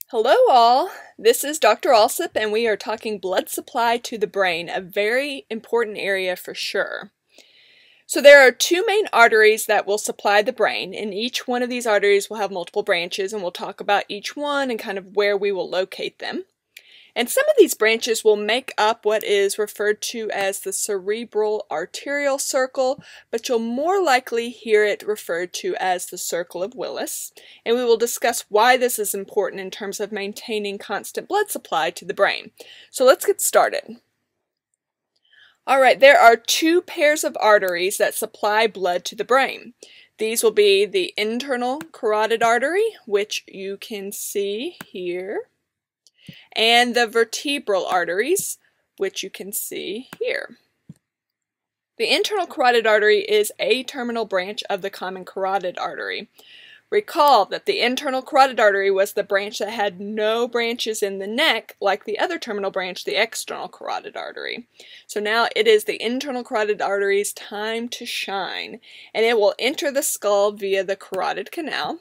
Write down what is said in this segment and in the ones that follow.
Hello all, this is Dr. Alsop and we are talking blood supply to the brain, a very important area for sure. So there are two main arteries that will supply the brain, and each one of these arteries will have multiple branches, and we'll talk about each one and kind of where we will locate them. And some of these branches will make up what is referred to as the cerebral arterial circle, but you'll more likely hear it referred to as the circle of Willis. And we will discuss why this is important in terms of maintaining constant blood supply to the brain. So let's get started. Alright, there are two pairs of arteries that supply blood to the brain. These will be the internal carotid artery, which you can see here, and the vertebral arteries, which you can see here. The internal carotid artery is a terminal branch of the common carotid artery. Recall that the internal carotid artery was the branch that had no branches in the neck, like the other terminal branch, the external carotid artery. So now it is the internal carotid artery's time to shine, and it will enter the skull via the carotid canal.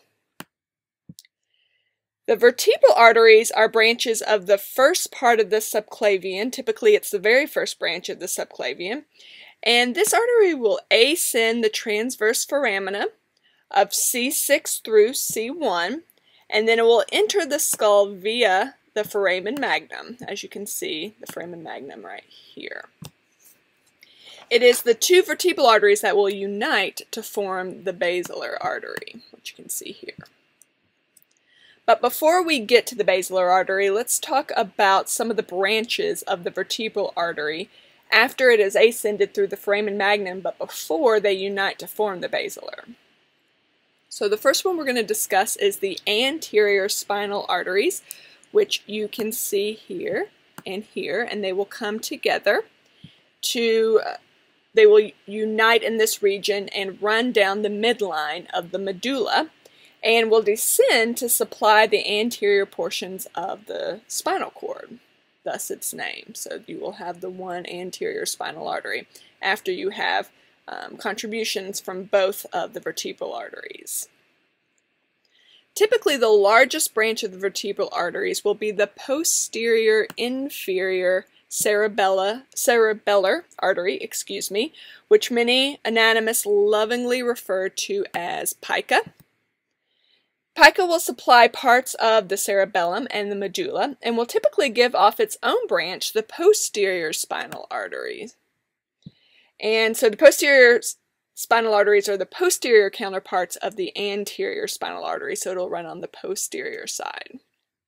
The vertebral arteries are branches of the first part of the subclavian. Typically, it's the very first branch of the subclavian. And this artery will ascend the transverse foramina of C6 through C1, and then it will enter the skull via the foramen magnum, as you can see, the foramen magnum right here. It is the two vertebral arteries that will unite to form the basilar artery, which you can see here. But before we get to the basilar artery, let's talk about some of the branches of the vertebral artery after it is ascended through the foramen magnum, but before they unite to form the basilar. So the first one we're going to discuss is the anterior spinal arteries, which you can see here, and they will come together they will unite in this region and run down the midline of the medulla, and will descend to supply the anterior portions of the spinal cord, thus its name. So you will have the one anterior spinal artery after you have contributions from both of the vertebral arteries. Typically, the largest branch of the vertebral arteries will be the posterior inferior cerebellar artery, which many anatomists lovingly refer to as pica. Pica will supply parts of the cerebellum and the medulla, and will typically give off its own branch, the posterior spinal arteries. And so the posterior spinal arteries are the posterior counterparts of the anterior spinal artery, so it'll run on the posterior side.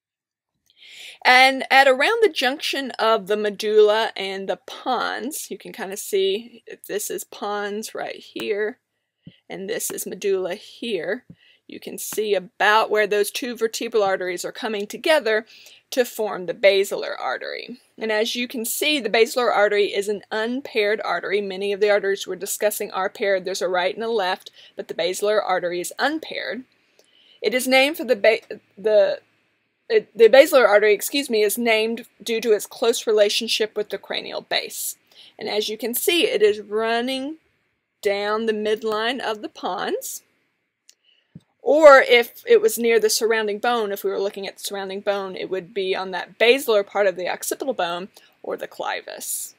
And at around the junction of the medulla and the pons, you can kind of see if this is pons right here, and this is medulla here. You can see about where those two vertebral arteries are coming together to form the basilar artery. And as you can see, the basilar artery is an unpaired artery. Many of the arteries we're discussing are paired. There's a right and a left, but the basilar artery is unpaired. It is named for the basilar artery, is named due to its close relationship with the cranial base. And as you can see, it is running down the midline of the pons. Or if it was near the surrounding bone, if we were looking at the surrounding bone, it would be on that basilar part of the occipital bone or the clivus.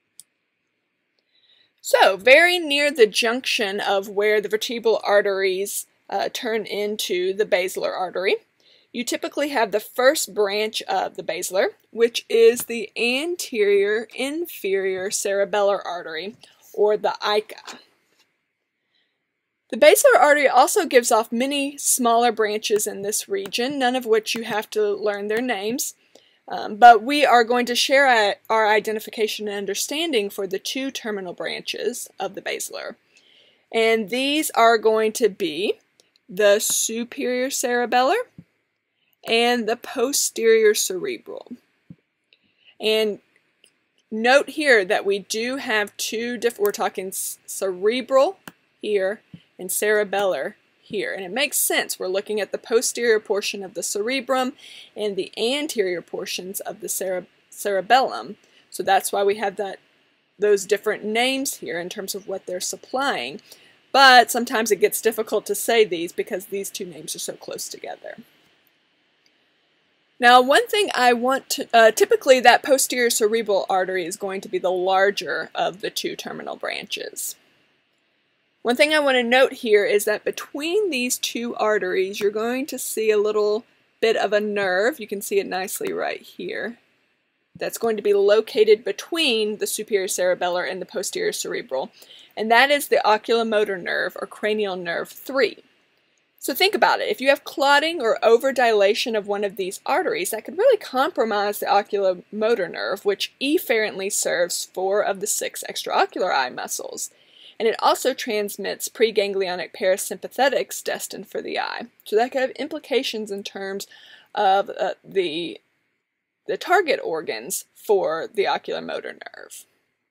So, very near the junction of where the vertebral arteries turn into the basilar artery, you typically have the first branch of the basilar, which is the anterior inferior cerebellar artery, or the ICA. The basilar artery also gives off many smaller branches in this region, none of which you have to learn their names, but we are going to share our identification and understanding for the two terminal branches of the basilar. And these are going to be the superior cerebellar and the posterior cerebral. And note here that we do have two different, we're talking cerebral here and cerebellar here, and it makes sense. We're looking at the posterior portion of the cerebrum and the anterior portions of the cerebellum, so that's why we have those different names here in terms of what they're supplying. But sometimes it gets difficult to say these because these two names are so close together. Now, one thing I want to, typically that posterior cerebral artery is going to be the larger of the two terminal branches. One thing I want to note here is that between these two arteries, you're going to see a little bit of a nerve. You can see it nicely right here. That's going to be located between the superior cerebellar and the posterior cerebral, and that is the oculomotor nerve or cranial nerve 3. So think about it. If you have clotting or overdilation of one of these arteries, that could really compromise the oculomotor nerve, which efferently serves 4 of the 6 extraocular eye muscles. And it also transmits preganglionic parasympathetics destined for the eye. So that could have implications in terms of the target organs for the oculomotor nerve.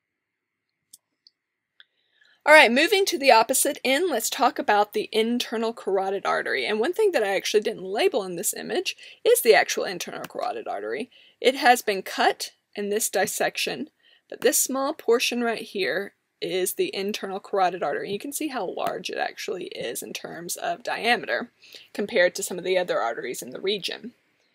All right, moving to the opposite end, let's talk about the internal carotid artery. And one thing that I actually didn't label in this image is the actual internal carotid artery. It has been cut in this dissection, but this small portion right here is the internal carotid artery. You can see how large it actually is in terms of diameter compared to some of the other arteries in the region.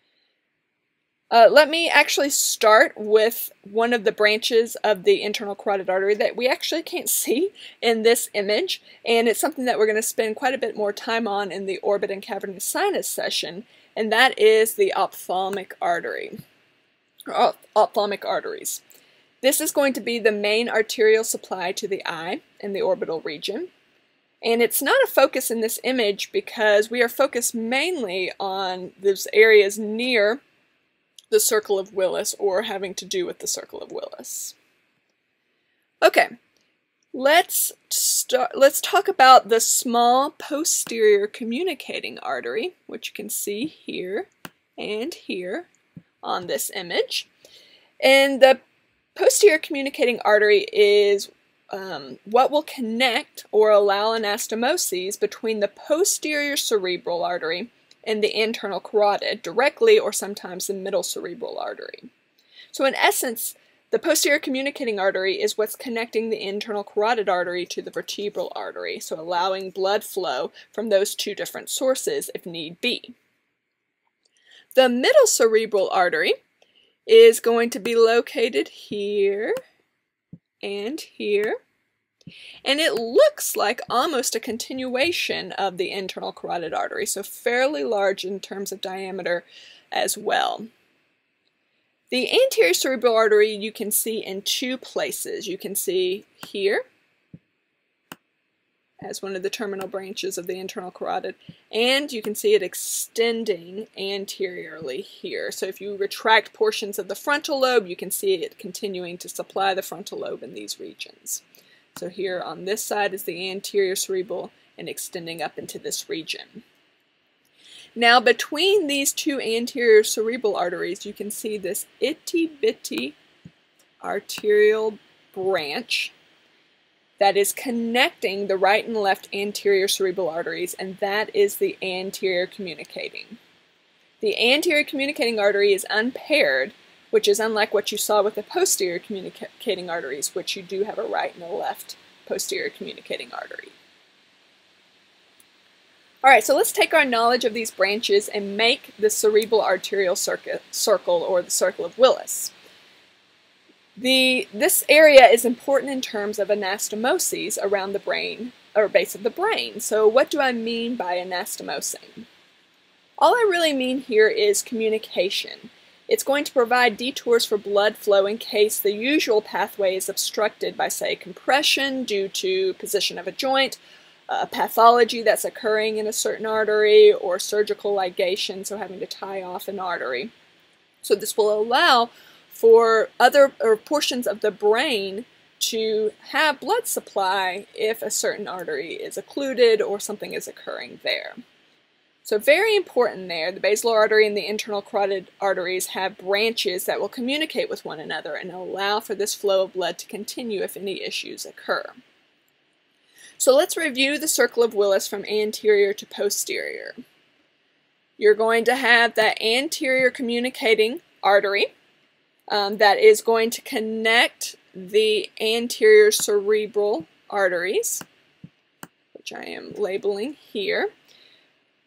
Let me actually start with one of the branches of the internal carotid artery that we actually can't see in this image, and it's something that we're going to spend quite a bit more time on in the orbit and cavernous sinus session, and that is the ophthalmic artery, or ophthalmic arteries. This is going to be the main arterial supply to the eye in the orbital region, and it's not a focus in this image because we are focused mainly on those areas near the circle of Willis or having to do with the circle of Willis. Okay, let's talk about the small posterior communicating artery, which you can see here and here on this image. And the posterior communicating artery is what will connect or allow anastomoses between the posterior cerebral artery and the internal carotid directly, or sometimes the middle cerebral artery. So in essence, the posterior communicating artery is what's connecting the internal carotid artery to the vertebral artery, so allowing blood flow from those two different sources if need be. The middle cerebral artery is going to be located here and here. And it looks like almost a continuation of the internal carotid artery, so fairly large in terms of diameter as well. The anterior cerebral artery you can see in 2 places. You can see here as one of the terminal branches of the internal carotid, and you can see it extending anteriorly here. So if you retract portions of the frontal lobe, you can see it continuing to supply the frontal lobe in these regions. So here on this side is the anterior cerebral and extending up into this region. Now between these 2 anterior cerebral arteries, you can see this itty-bitty arterial branch that is connecting the right and left anterior cerebral arteries, and that is the anterior communicating. The anterior communicating artery is unpaired, which is unlike what you saw with the posterior communicating arteries, which you do have a right and a left posterior communicating artery. All right, so let's take our knowledge of these branches and make the cerebral arterial circle, or the circle of Willis. This area is important in terms of anastomoses around the brain, or base of the brain. So what do I mean by anastomosing? All I really mean here is communication. It's going to provide detours for blood flow in case the usual pathway is obstructed by, say, compression due to position of a joint, pathology that's occurring in a certain artery, or surgical ligation, so having to tie off an artery. So this will allow for other portions of the brain to have blood supply if a certain artery is occluded or something is occurring there. So very important there, the basilar artery and the internal carotid arteries have branches that will communicate with one another and allow for this flow of blood to continue if any issues occur. So let's review the circle of Willis from anterior to posterior. You're going to have that anterior communicating artery that is going to connect the anterior cerebral arteries, which I am labeling here.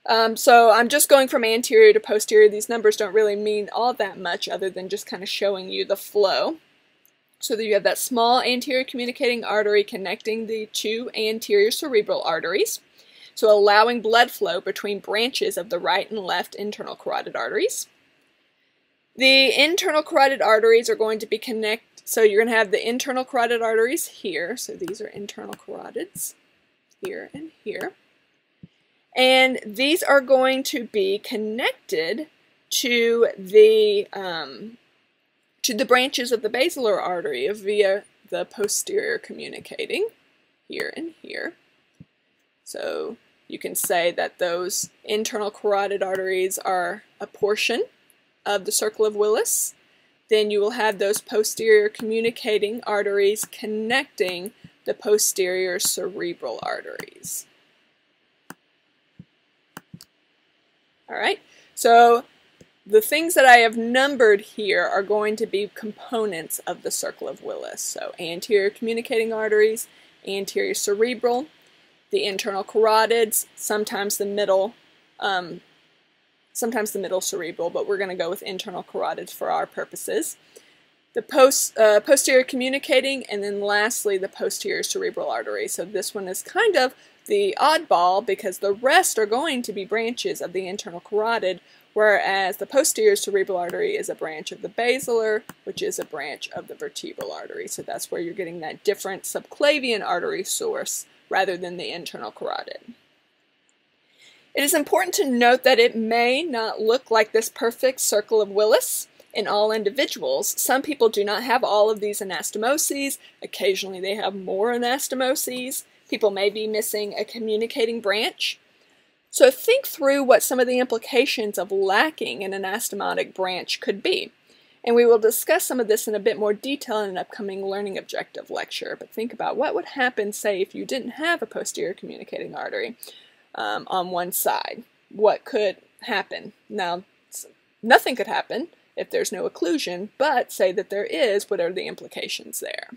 So I'm just going from anterior to posterior. These numbers don't really mean all that much other than just kind of showing you the flow. So that you have that small anterior communicating artery connecting the two anterior cerebral arteries, so allowing blood flow between branches of the right and left internal carotid arteries. The internal carotid arteries are going to be connected, so you're going to have the internal carotid arteries here, so these are internal carotids, here and here. And these are going to be connected to the branches of the basilar artery via the posterior communicating, here and here. So you can say that those internal carotid arteries are a portion of the circle of Willis. Then you will have those posterior communicating arteries connecting the posterior cerebral arteries. All right, so the things that I have numbered here are going to be components of the circle of Willis. So anterior communicating arteries, anterior cerebral, the internal carotids, sometimes the middle cerebral, but we're going to go with internal carotids for our purposes. The posterior communicating, and then lastly the posterior cerebral artery. So this one is kind of the oddball because the rest are going to be branches of the internal carotid, whereas the posterior cerebral artery is a branch of the basilar, which is a branch of the vertebral artery. So that's where you're getting that different subclavian artery source rather than the internal carotid. It is important to note that it may not look like this perfect circle of Willis in all individuals. Some people do not have all of these anastomoses. Occasionally they have more anastomoses. People may be missing a communicating branch. So think through what some of the implications of lacking an anastomotic branch could be. And we will discuss some of this in a bit more detail in an upcoming learning objective lecture. But think about what would happen, say, if you didn't have a posterior communicating artery on one side. What could happen? Now, nothing could happen if there's no occlusion, but say that there is, what are the implications there?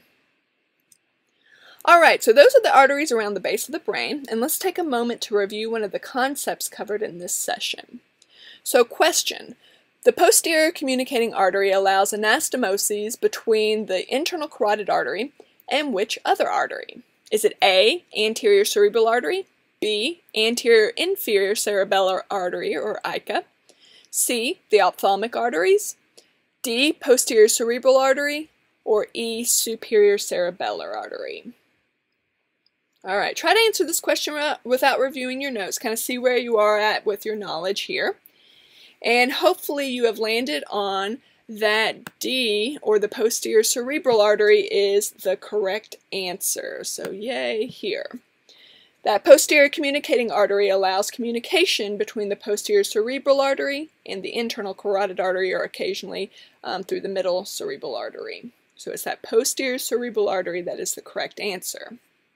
Alright, so those are the arteries around the base of the brain, and let's take a moment to review one of the concepts covered in this session. So question, the posterior communicating artery allows anastomoses between the internal carotid artery and which other artery? Is it A, anterior cerebral artery, B, anterior inferior cerebellar artery or ICA, C, the ophthalmic arteries, D, posterior cerebral artery, or E, superior cerebellar artery? Alright, try to answer this question without reviewing your notes, kind of see where you are at with your knowledge here. And hopefully you have landed on that D, or the posterior cerebral artery, is the correct answer. So yay here. That posterior communicating artery allows communication between the posterior cerebral artery and the internal carotid artery, or occasionally through the middle cerebral artery. So it's that posterior cerebral artery that is the correct answer.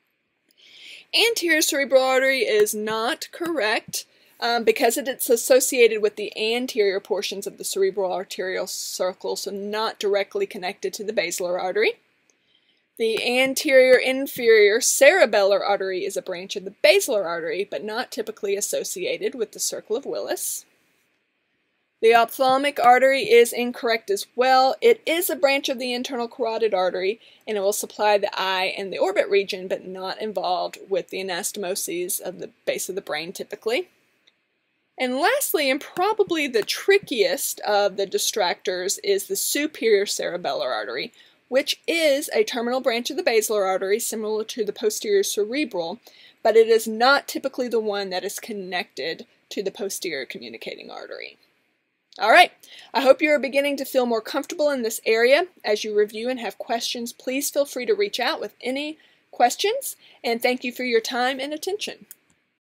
Anterior cerebral artery is not correct because it's associated with the anterior portions of the cerebral arterial circle, so not directly connected to the basilar artery. The anterior inferior cerebellar artery is a branch of the basilar artery, but not typically associated with the circle of Willis. The ophthalmic artery is incorrect as well. It is a branch of the internal carotid artery, and it will supply the eye and the orbit region, but not involved with the anastomoses of the base of the brain typically. And lastly, and probably the trickiest of the distractors, is the superior cerebellar artery, which is a terminal branch of the basilar artery, similar to the posterior cerebral, but it is not typically the one that is connected to the posterior communicating artery. Alright, I hope you are beginning to feel more comfortable in this area. As you review and have questions, please feel free to reach out with any questions, and thank you for your time and attention.